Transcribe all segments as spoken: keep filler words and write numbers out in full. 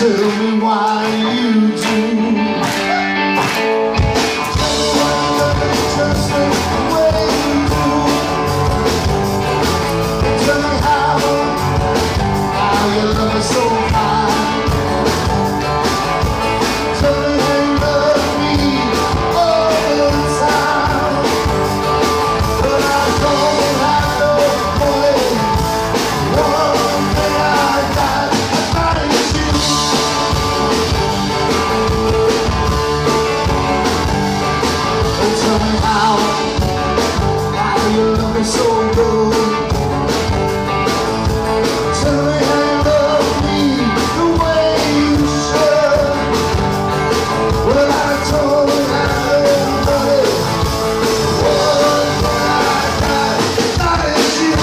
Tell me why you do. Just the way you do. Tell me how, how you love me so fine. Tell me how you love me all the time. But I don't have no money. One thing I got, that is you. Tell me how, how you love me so good. Tell me how you love me the way you should. Well, I told you I love money. One thing I got, that is you.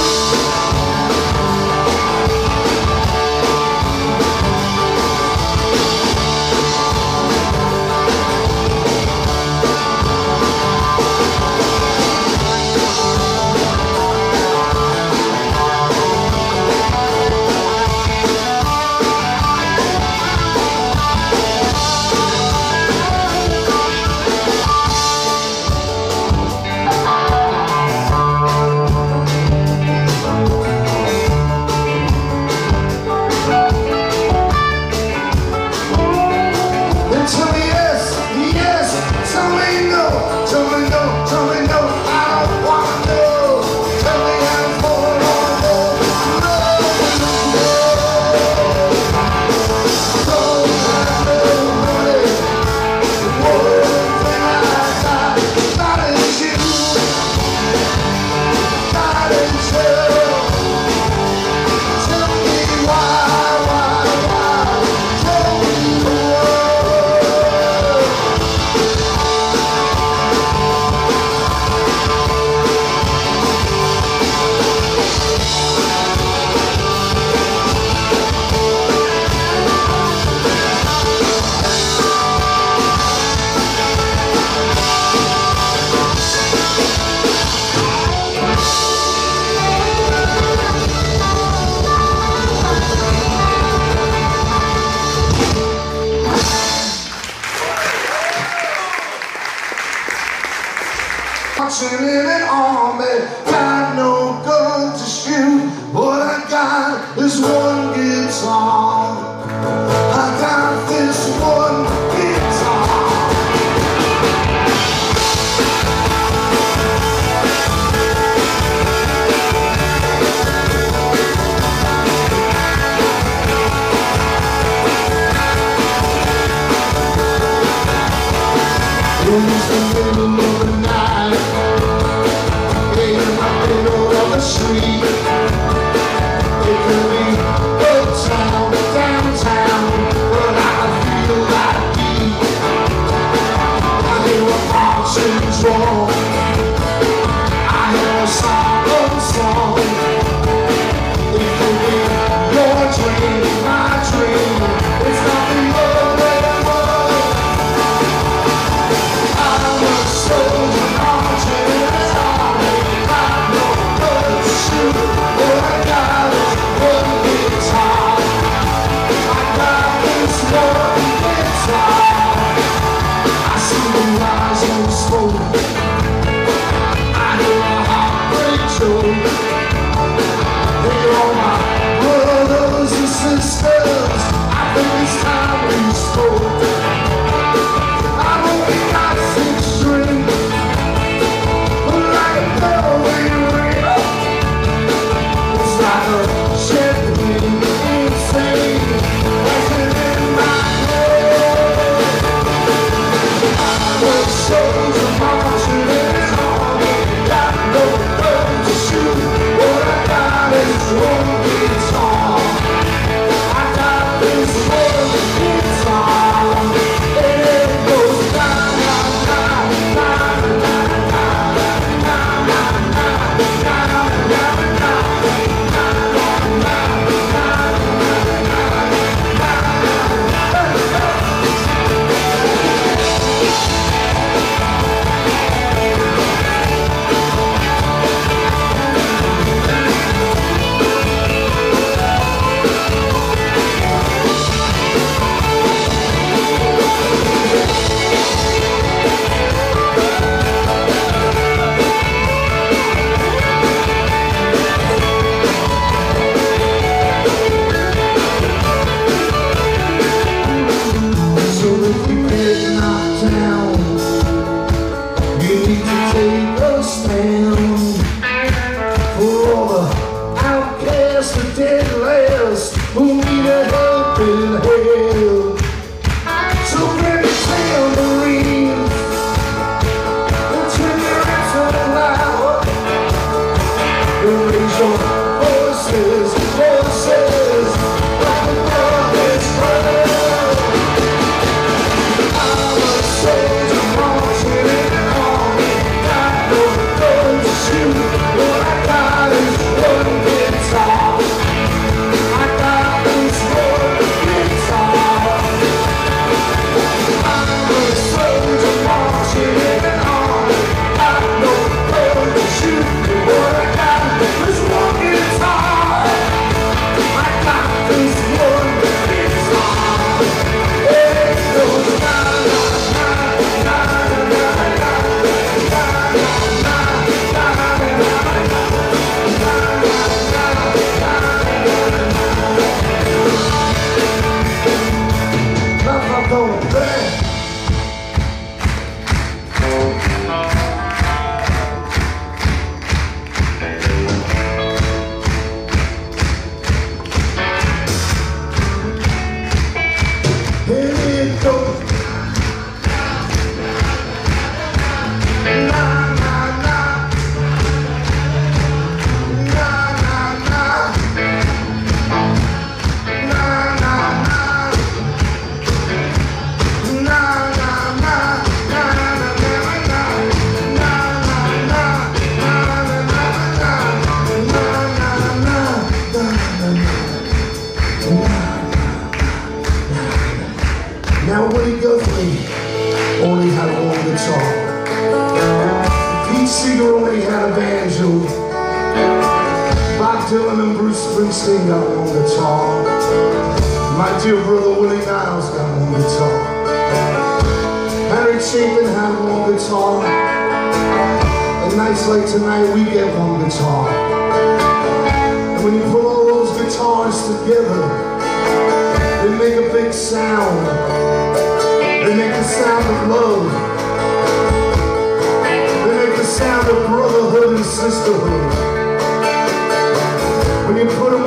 Then tell me yes, yes, tell me no, tell me no, tell me no, I don't wanna know. Tell me I'm for all the love and love. Don't have no money. One thing I got, that is you. That is you. Tell me why, why, why. Tell me why. Marching in an army, got no gun to shoot. What I got is one guitar. I got this one guitar. It's the middle of the night, in the middle of the street. It could be uptown, downtown, but I feel like deep. I hear a marching drum, I hear a song of song. It could be your dream, my dream. It's not the other way. I who need a helping hand. So bring the tambourines and turn your hands up loud and raise your voices, voices like the Lord is proud. I'm a soldier marching in an army, got no gun to shoot. What I got is one guitar. I got this one guitar. I'm a soldier marching in an army, got no gun to shoot. What I got is one guitar. I got this one guitar. It goes na na na na na na na na na na. I'm going back. Here it goes. Na na na. Na na na. Na na na. Na na na. Na na na na. Na na na. Na na na na. Na na na. Na na na. Now Woody Guthrie only had one guitar. Pete Seeger only had a banjo. Bob Dylan and Bruce Springsteen got one guitar. My dear brother Willie Niles got one guitar. Harry Chapin had one guitar. And nights like tonight we get one guitar. And when you put all those guitars together, they make a big sound. They make the sound of love. They make the sound of brotherhood and sisterhood. When you put them